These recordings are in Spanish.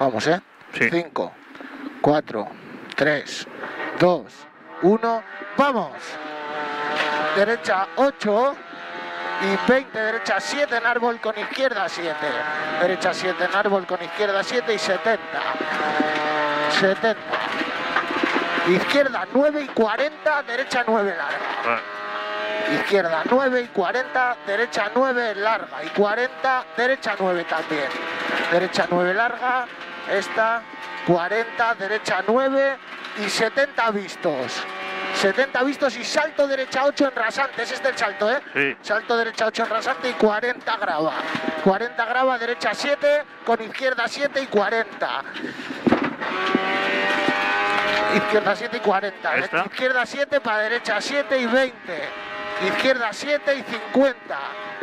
Vamos, ¿eh? Sí. 5, 4, 3, 2, 1. ¡Vamos! Derecha 8 y 20, derecha 7 en árbol con izquierda 7. Derecha 7 en árbol con izquierda 7 y 70. 70. Izquierda 9 y 40, derecha 9 larga. Izquierda 9 y 40, derecha 9 larga y 40, derecha 9 también. Derecha 9 larga, esta 40, derecha 9 y 70 vistos. 70 vistos y salto derecha 8 en rasante, ese es el salto, ¿eh? Sí. Salto derecha 8 en rasante y 40 grava. 40 grava, derecha 7, con izquierda 7 y 40. Izquierda 7 y 40. ¿Esta? Izquierda 7 para derecha 7 y 20. Izquierda 7 y 50.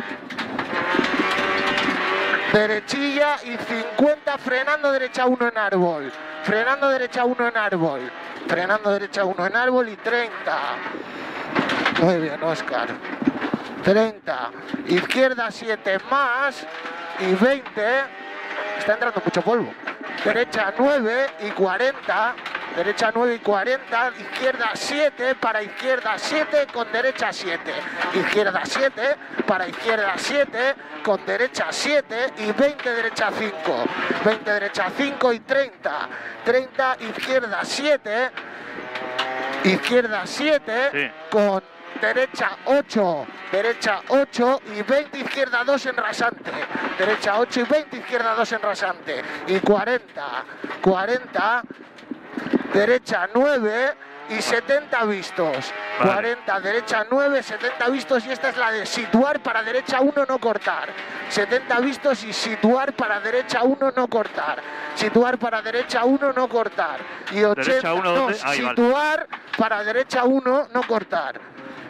Derechilla y 50, frenando derecha 1 en árbol. Frenando derecha 1 en árbol. Frenando derecha 1 en árbol y 30. Muy bien, Óscar. 30. Izquierda 7 más y 20. Está entrando mucho polvo. Derecha 9 y 40. Derecha 9 y 40, izquierda 7 para izquierda 7 con derecha 7. Izquierda 7 para izquierda 7 con derecha 7 y 20 derecha 5. 20 derecha 5 y 30. 30 izquierda 7. Izquierda 7 Sí. con derecha 8. Derecha 8 y 20 izquierda 2 en rasante. Derecha 8 y 20 izquierda 2 en rasante. Y 40. 40. Derecha 9 y 70 vistos. Vale. 40, derecha 9, 70 vistos y esta es la de situar para derecha 1, no cortar. 70 vistos y situar para derecha 1, no cortar. Situar para derecha 1, no cortar. Y 80, ¿Derecha 1 no, dónde? Ahí, vale. situar para derecha 1, no cortar.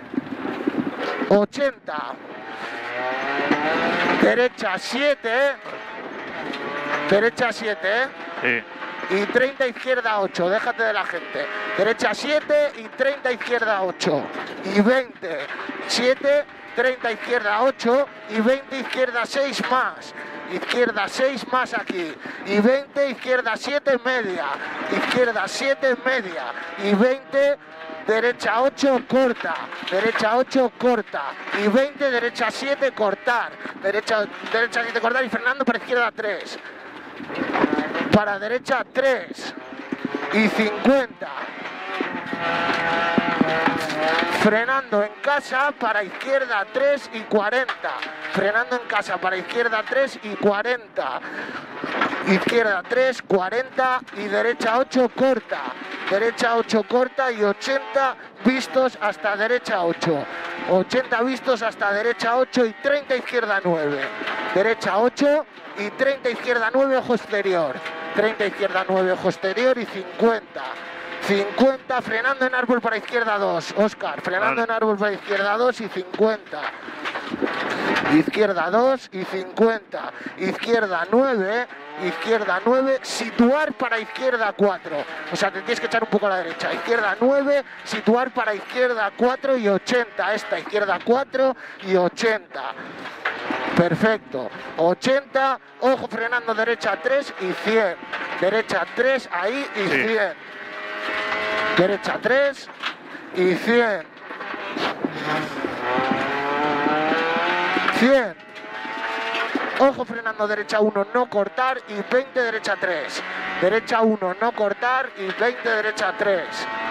80. Derecha 7. Derecha 7, ¿eh? Sí. Y 30 izquierda 8, déjate de la gente. Derecha 7 y 30 izquierda 8. Y 20, 7, 30 izquierda 8 y 20 izquierda 6 más. Izquierda 6 más aquí. Y 20 izquierda 7 media. Izquierda 7 media. Y 20 derecha 8 corta. Derecha 8 corta. Y 20 derecha 7 cortar. Derecha 7 cortar y frenando para izquierda 3. Para derecha 3 y 50. Frenando en casa para izquierda 3 y 40. Frenando en casa para izquierda 3 y 40. Izquierda 3, 40 y derecha 8 corta. Derecha 8 corta y 80 vistos hasta derecha 8. 80 vistos hasta derecha 8 y 30 izquierda 9. Derecha 8 y 30 izquierda 9 ojo exterior. 30 izquierda 9 ojo exterior y 50. 50 frenando en árbol para izquierda 2. Óscar, frenando en árbol para izquierda 2 y 50. Izquierda 2 y 50. Izquierda 9. Izquierda 9, situar para izquierda 4. O sea, te tienes que echar un poco a la derecha. Izquierda 9, situar para izquierda 4 y 80. Esta, izquierda 4 y 80. Perfecto. 80, ojo frenando derecha 3 y 100. Derecha 3 ahí y 100. Derecha 3 y 100. 100. Ojo frenando derecha 1, no cortar y 20 derecha 3. Derecha 1, no cortar y 20 derecha 3.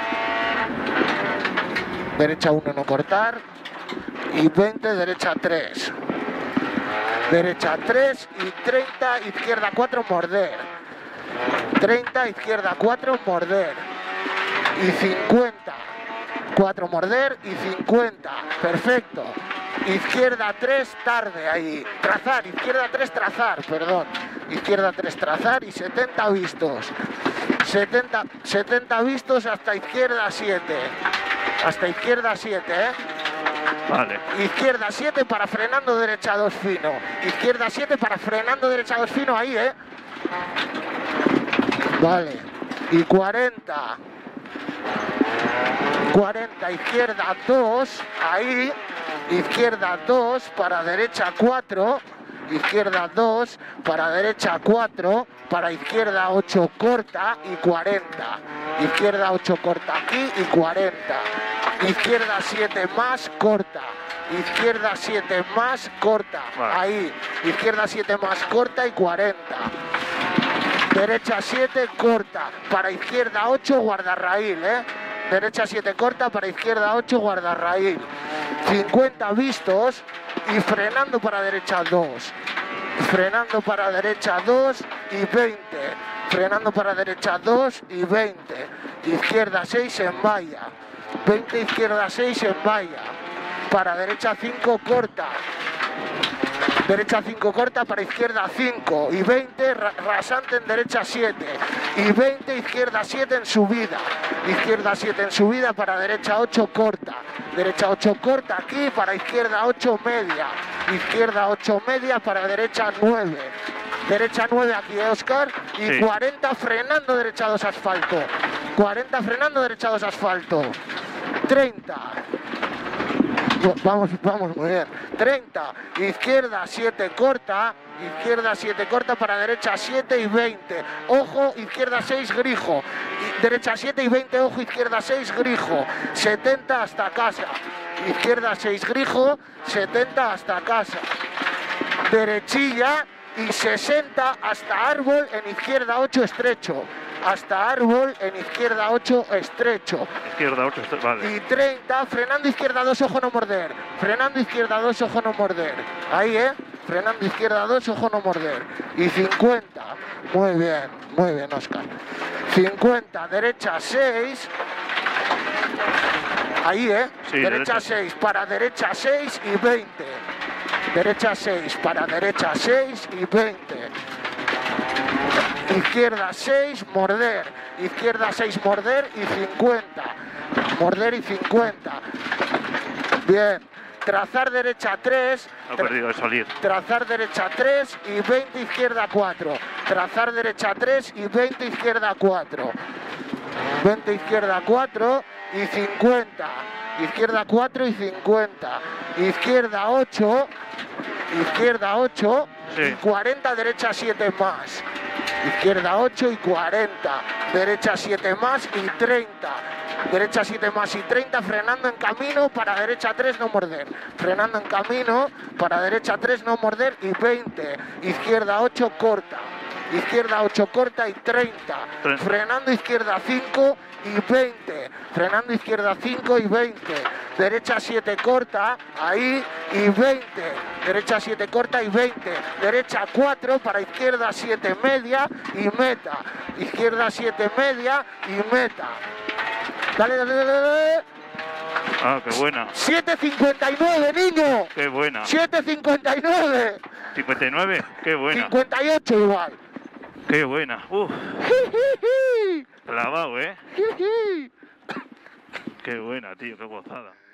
Derecha 1, no cortar y 20 derecha 3. Derecha 3 y 30, izquierda 4, morder. 30, izquierda 4, morder. Y 50. 4 morder y 50. Perfecto. Izquierda 3, tarde ahí. Trazar, izquierda 3, trazar, perdón. Izquierda 3, trazar y 70 vistos. 70 vistos hasta izquierda 7. Hasta izquierda 7, ¿eh? Vale. Izquierda 7 para frenando derecha 2 fino. Izquierda 7 para frenando derecha 2 fino ahí, ¿eh? Vale. Y 40. 40, izquierda 2, ahí. Izquierda 2 para derecha 4 izquierda 2, para derecha 4, para izquierda 8 corta y 40. Izquierda 8 corta aquí y 40. Izquierda 7 más corta. Izquierda 7 más corta. Vale. Ahí. Izquierda 7 más corta y 40. Derecha 7 corta. Para izquierda 8 guardarraíl, Derecha 7 corta, para izquierda 8 guardarraíl. 50 vistos y frenando para derecha 2. Frenando para derecha 2 y 20. Frenando para derecha 2 y 20. Izquierda 6 en valla. 20 izquierda 6 en valla. Para derecha 5 corta. Derecha 5 corta, para izquierda 5 y 20 rasante en derecha 7 y 20 izquierda 7 en subida. Izquierda 7 en subida, para derecha 8 corta. Derecha 8 corta aquí, para izquierda 8 media. Izquierda 8 media, para derecha 9. Derecha 9 aquí, Óscar. Y Sí. 40 frenando derecha 2 asfalto. 40 frenando derecha 2 asfalto. 30. Vamos, muy bien. 30, izquierda 7 corta, izquierda 7 corta, para derecha 7 y 20. Ojo, izquierda 6 grijo. Derecha 7 y 20, ojo, izquierda 6 grijo. 70 hasta casa. Izquierda 6 grijo, 70 hasta casa. Derechilla y 60 hasta árbol en izquierda 8 estrecho. Hasta árbol en izquierda 8 estrecho. Izquierda 8, vale. Y 30, frenando izquierda 2, ojo no morder. Frenando izquierda 2, ojo no morder. Ahí, frenando izquierda 2, ojo no morder. Y 50, muy bien, Óscar. 50, derecha 6. Ahí, Sí, derecha 6, para derecha 6 y 20. Derecha 6, para derecha 6 y 20. Izquierda 6, morder. Izquierda 6, morder y 50. Morder y 50. Bien. Trazar derecha 3. Ha perdido de salir. Trazar derecha 3 y 20 izquierda 4. Trazar derecha 3 y 20 izquierda 4. 20 izquierda 4 y 50. Izquierda 4 y 50. Izquierda 8. Izquierda 8 Sí. y 40, derecha 7 más. Izquierda 8 y 40. Derecha 7 más y 30. Derecha 7 más y 30, frenando en camino, para derecha 3 no morder. Frenando en camino, para derecha 3 no morder y 20. Izquierda 8 corta. Izquierda 8 corta y 30. Frenando izquierda 5 y 20. Frenando izquierda 5 y 20. Derecha 7 corta, ahí, y 20. Derecha 7 corta y 20. Derecha 4, para izquierda 7 media y meta. Izquierda 7 media y meta. Dale, dale, dale, dale. Ah, qué buena. 7.59, niño. Qué buena. 7.59. 59, qué buena. 58 igual. Qué buena. Clavado, ¿eh? Qué buena, tío, qué gozada.